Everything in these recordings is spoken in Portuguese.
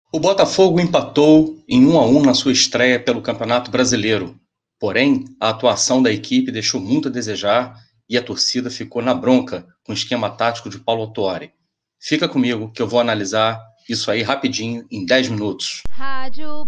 O Botafogo empatou em 1-1 na sua estreia pelo Campeonato Brasileiro. Porém, a atuação da equipe deixou muito a desejar e a torcida ficou na bronca com o esquema tático de Paulo Autuori. Fica comigo que eu vou analisar isso aí rapidinho em 10 minutos. Rádio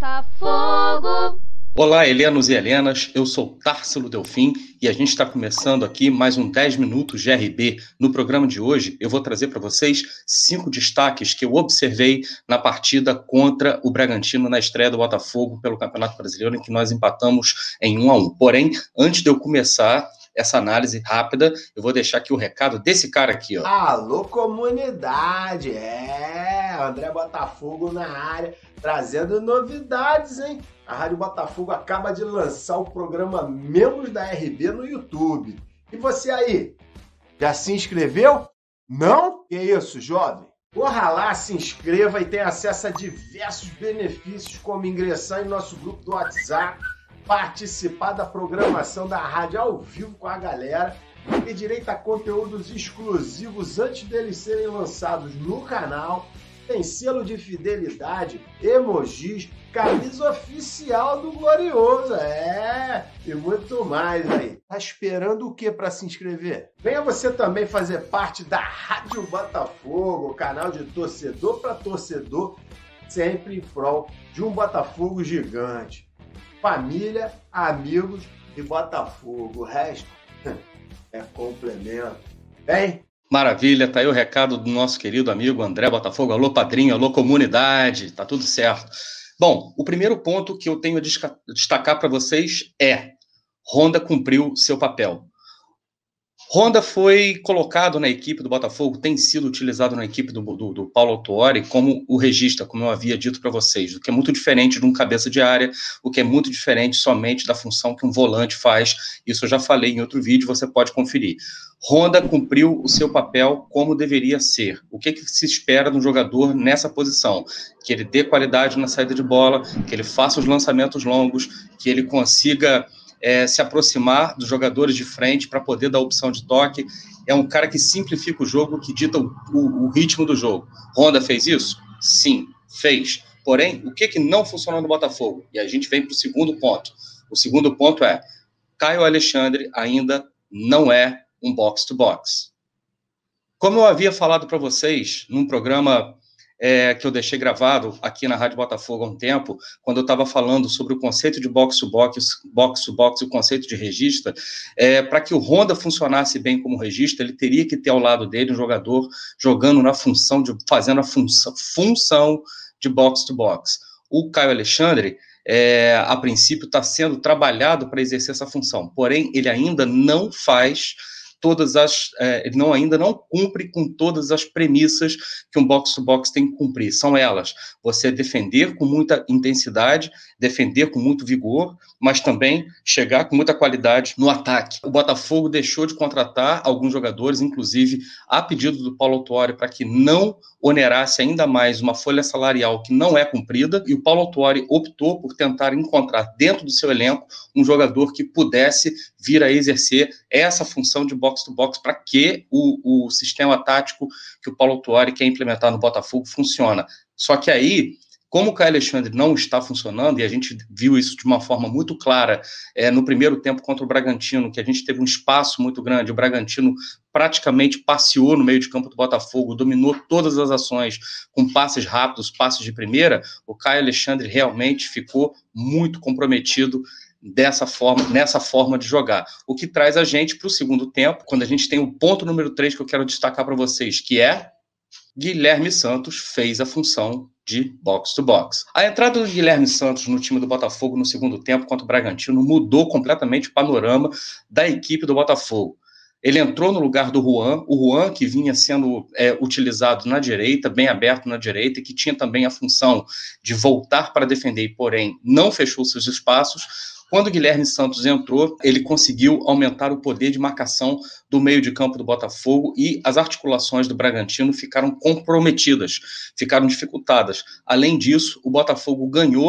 Botafogo. Olá, helenos e helenas, eu sou Társilo Delfim e a gente está começando aqui mais um 10 Minutos GRB. No programa de hoje, eu vou trazer para vocês 5 destaques que eu observei na partida contra o Bragantino na estreia do Botafogo pelo Campeonato Brasileiro, em que nós empatamos em 1-1. Porém, antes de eu começar essa análise rápida, eu vou deixar aqui o recado desse cara aqui, ó. Alô, comunidade! André Botafogo na área, trazendo novidades, hein? A Rádio Botafogo acaba de lançar o programa Membros da RB no YouTube. E você aí, já se inscreveu? Não? Que isso, jovem? Corra lá, se inscreva e tenha acesso a diversos benefícios, como ingressar em nosso grupo do WhatsApp, participar da programação da rádio ao vivo com a galera, ter direito a conteúdos exclusivos antes deles serem lançados no canal, tem selo de fidelidade, emojis, camisa oficial do Glorioso, e muito mais aí. Tá esperando o que para se inscrever? Venha você também fazer parte da Rádio Botafogo, canal de torcedor para torcedor, sempre em prol de um Botafogo gigante. Família, amigos e Botafogo. O resto é complemento. Bem? Maravilha, tá aí o recado do nosso querido amigo André Botafogo. Alô, padrinho, alô, comunidade, tá tudo certo. Bom, o primeiro ponto que eu tenho a destacar para vocês é: Honda cumpriu seu papel. Honda foi colocado na equipe do Botafogo, tem sido utilizado na equipe do Paulo Autuori como o regista, como eu havia dito para vocês, o que é muito diferente de um cabeça de área, o que é muito diferente somente da função que um volante faz. Isso eu já falei em outro vídeo, você pode conferir. Honda cumpriu o seu papel como deveria ser. O que se espera de um jogador nessa posição? Que ele dê qualidade na saída de bola, que ele faça os lançamentos longos, que ele consiga se aproximar dos jogadores de frente para poder dar opção de toque. É um cara que simplifica o jogo, que dita o ritmo do jogo. Honda fez isso? Sim, fez. Porém, o que não funcionou no Botafogo? E a gente vem para o segundo ponto. O segundo ponto é: Caio Alexandre ainda não é um box-to-box. Como eu havia falado para vocês num programa que eu deixei gravado aqui na Rádio Botafogo há um tempo, quando eu estava falando sobre o conceito de box-to-box e o conceito de regista, para que o Honda funcionasse bem como regista, ele teria que ter ao lado dele um jogador jogando na função, fazendo a função de box-to-box. O Caio Alexandre, a princípio, está sendo trabalhado para exercer essa função, porém, ele ainda não faz ele ainda não cumpre com todas as premissas que um box-to-box tem que cumprir. São elas: você defender com muita intensidade, defender com muito vigor, mas também chegar com muita qualidade no ataque. O Botafogo deixou de contratar alguns jogadores, inclusive a pedido do Paulo Autuori, para que não onerasse ainda mais uma folha salarial que não é cumprida, e o Paulo Autuori optou por tentar encontrar dentro do seu elenco um jogador que pudesse vir a exercer essa função de box-to-box para que o sistema tático que o Paulo Autuori quer implementar no Botafogo funcione. Só que aí, como o Caio Alexandre não está funcionando, e a gente viu isso de uma forma muito clara no primeiro tempo contra o Bragantino, que a gente teve um espaço muito grande, o Bragantino praticamente passeou no meio de campo do Botafogo, dominou todas as ações com passes rápidos, passes de primeira. O Caio Alexandre realmente ficou muito comprometido nessa forma de jogar. O que traz a gente para o segundo tempo, quando a gente tem o ponto número 3 que eu quero destacar para vocês, que é: Guilherme Santos fez a função de box-to-box. A entrada do Guilherme Santos no time do Botafogo no segundo tempo contra o Bragantino mudou completamente o panorama da equipe do Botafogo. Ele entrou no lugar do Juan, o Juan que vinha sendo utilizado na direita, bem aberto na direita, e que tinha também a função de voltar para defender, porém não fechou seus espaços. Quando o Guilherme Santos entrou, ele conseguiu aumentar o poder de marcação do meio de campo do Botafogo e as articulações do Bragantino ficaram comprometidas, ficaram dificultadas. Além disso, o Botafogo ganhou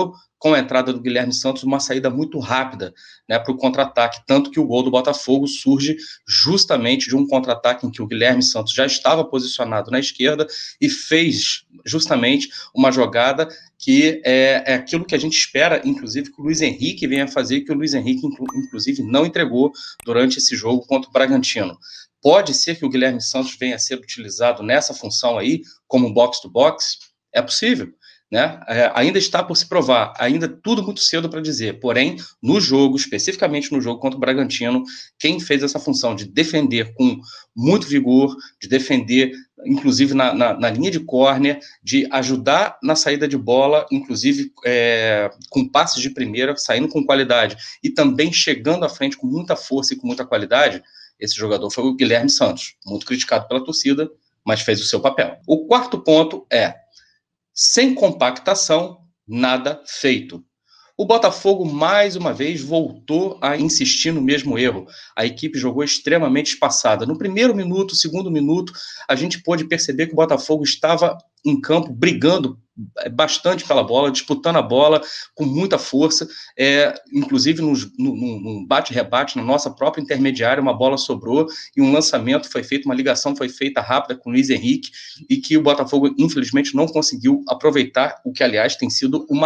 com a entrada do Guilherme Santos, uma saída muito rápida, né, para o contra-ataque, tanto que o gol do Botafogo surge justamente de um contra-ataque em que o Guilherme Santos já estava posicionado na esquerda e fez justamente uma jogada que é aquilo que a gente espera, inclusive, que o Luiz Henrique venha fazer, que o Luiz Henrique, inclusive, não entregou durante esse jogo contra o Bragantino. Pode ser que o Guilherme Santos venha a ser utilizado nessa função aí, como um box-to-box? É possível, né? Ainda está por se provar, ainda tudo muito cedo para dizer. Porém, no jogo, especificamente no jogo contra o Bragantino, quem fez essa função de defender com muito vigor, de defender, inclusive na linha de córner, de ajudar na saída de bola, inclusive com passes de primeira, saindo com qualidade, e também chegando à frente com muita força e com muita qualidade, esse jogador foi o Guilherme Santos, muito criticado pela torcida, mas fez o seu papel. O quarto ponto é: sem compactação, nada feito. O Botafogo, mais uma vez, voltou a insistir no mesmo erro. A equipe jogou extremamente espaçada. No primeiro minuto, segundo minuto, a gente pôde perceber que o Botafogo estava em campo brigando bastante pela bola, disputando a bola com muita força, inclusive num bate-rebate na nossa própria intermediária, uma bola sobrou e um lançamento foi feito, uma ligação foi feita rápida com o Luiz Henrique e que o Botafogo infelizmente não conseguiu aproveitar, o que aliás tem sido uma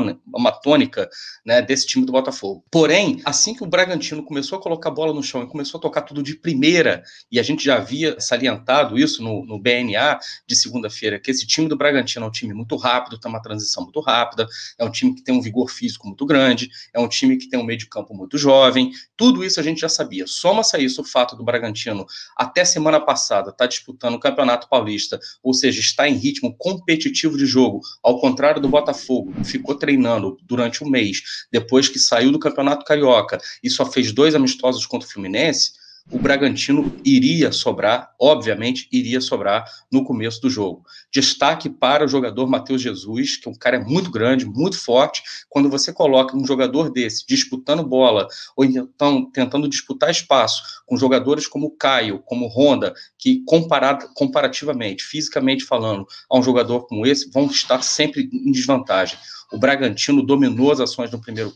tônica, né, desse time do Botafogo. Porém, assim que o Bragantino começou a colocar a bola no chão e começou a tocar tudo de primeira, e a gente já havia salientado isso no BNA de segunda-feira, que esse time do Bragantino é um time muito rápido, tem uma transição muito rápida, é um time que tem um vigor físico muito grande, é um time que tem um meio de campo muito jovem, tudo isso a gente já sabia. Soma-se a isso o fato do Bragantino, até semana passada, estar disputando o Campeonato Paulista, ou seja, está em ritmo competitivo de jogo, ao contrário do Botafogo, que ficou treinando durante um mês, depois que saiu do Campeonato Carioca e só fez 2 amistosos contra o Fluminense. O Bragantino iria sobrar, obviamente, iria sobrar no começo do jogo. Destaque para o jogador Matheus Jesus, que é um cara muito grande, muito forte. Quando você coloca um jogador desse disputando bola, ou então tentando disputar espaço com jogadores como o Caio, como o Honda, que comparativamente, fisicamente falando, a um jogador como esse, vão estar sempre em desvantagem. O Bragantino dominou as ações no primeiro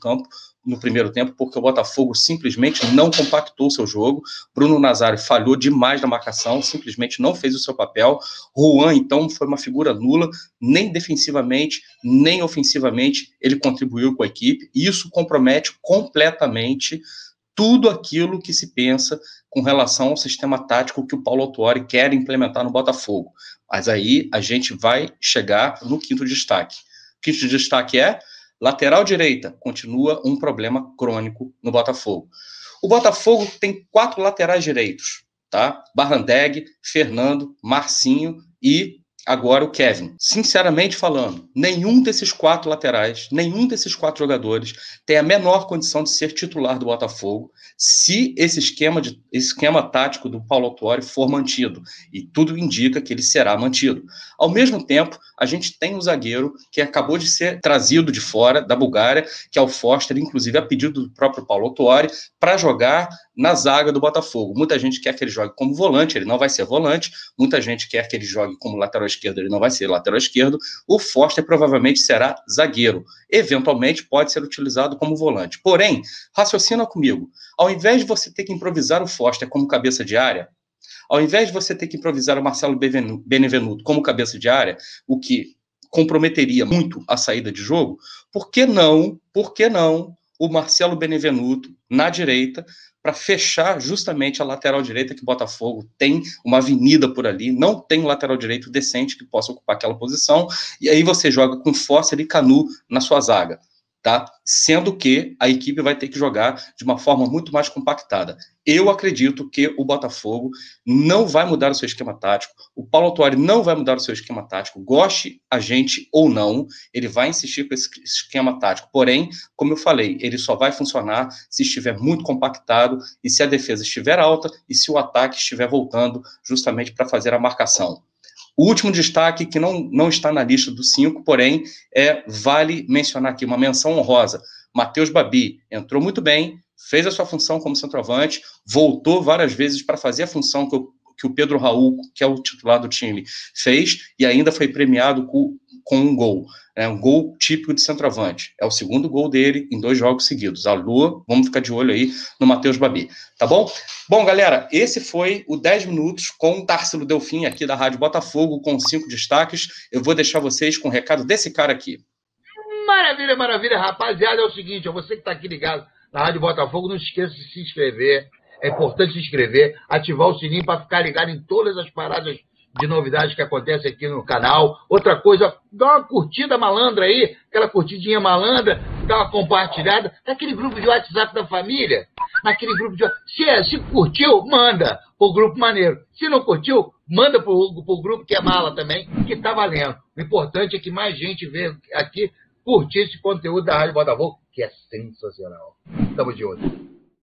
tempo, porque o Botafogo simplesmente não compactou o seu jogo. Bruno Nazário falhou demais na marcação, simplesmente não fez o seu papel. Juan, então, foi uma figura nula, nem defensivamente, nem ofensivamente ele contribuiu com a equipe, e isso compromete completamente tudo aquilo que se pensa com relação ao sistema tático que o Paulo Autuori quer implementar no Botafogo. Mas aí a gente vai chegar no quinto destaque. O quinto destaque é: lateral direita continua um problema crônico no Botafogo. O Botafogo tem 4 laterais direitos, tá? Barrandeg, Fernando, Marcinho e agora o Kevin. Sinceramente falando, nenhum desses 4 laterais, nenhum desses 4 jogadores tem a menor condição de ser titular do Botafogo se esse esquema tático do Paulo Autuori for mantido. E tudo indica que ele será mantido. Ao mesmo tempo, a gente tem um zagueiro que acabou de ser trazido de fora, da Bulgária, que é o Foster, inclusive a pedido do próprio Paulo Autuori, para jogar na zaga do Botafogo. Muita gente quer que ele jogue como volante, ele não vai ser volante. Muita gente quer que ele jogue como lateral esquerdo, ele não vai ser lateral esquerdo. O Foster provavelmente será zagueiro. Eventualmente pode ser utilizado como volante. Porém, raciocina comigo. Ao invés de você ter que improvisar o Foster como cabeça de área, ao invés de você ter que improvisar o Marcelo Benevenuto como cabeça de área, o que comprometeria muito a saída de jogo, por que não o Marcelo Benevenuto na direita, para fechar justamente a lateral direita, que o Botafogo tem uma avenida por ali, não tem um lateral direito decente que possa ocupar aquela posição, e aí você joga com Foster e Canu na sua zaga, tá? Sendo que a equipe vai ter que jogar de uma forma muito mais compactada. Eu acredito que o Botafogo não vai mudar o seu esquema tático, o Paulo Autuori não vai mudar o seu esquema tático, goste a gente ou não, ele vai insistir com esse esquema tático. Porém, como eu falei, ele só vai funcionar se estiver muito compactado e se a defesa estiver alta e se o ataque estiver voltando justamente para fazer a marcação. O último destaque, que não está na lista dos 5, porém, vale mencionar aqui, uma menção honrosa. Matheus Babi entrou muito bem, fez a sua função como centroavante, voltou várias vezes para fazer a função que o Pedro Raul, que é o titular do time, fez, e ainda foi premiado com com um gol. Um gol típico de centroavante. É o segundo gol dele em 2 jogos seguidos. Alô, vamos ficar de olho aí no Matheus Babi, tá bom? Bom, galera, esse foi o 10 minutos com o Tarsilo Delfim aqui da Rádio Botafogo, com 5 destaques. Eu vou deixar vocês com o recado desse cara aqui. Maravilha, maravilha, rapaziada. É o seguinte, você que está aqui ligado na Rádio Botafogo, não esqueça de se inscrever. É importante se inscrever, ativar o sininho para ficar ligado em todas as paradas de novidades que acontecem aqui no canal. Outra coisa, dá uma curtida malandra aí, aquela curtidinha malandra, dá uma compartilhada naquele grupo de WhatsApp da família, naquele grupo de... Se curtiu, manda pro grupo maneiro. Se não curtiu, manda pro grupo que é mala também, que tá valendo. O importante é que mais gente venha aqui curtir esse conteúdo da Rádio Botafogo, que é sensacional. Tamo de olho.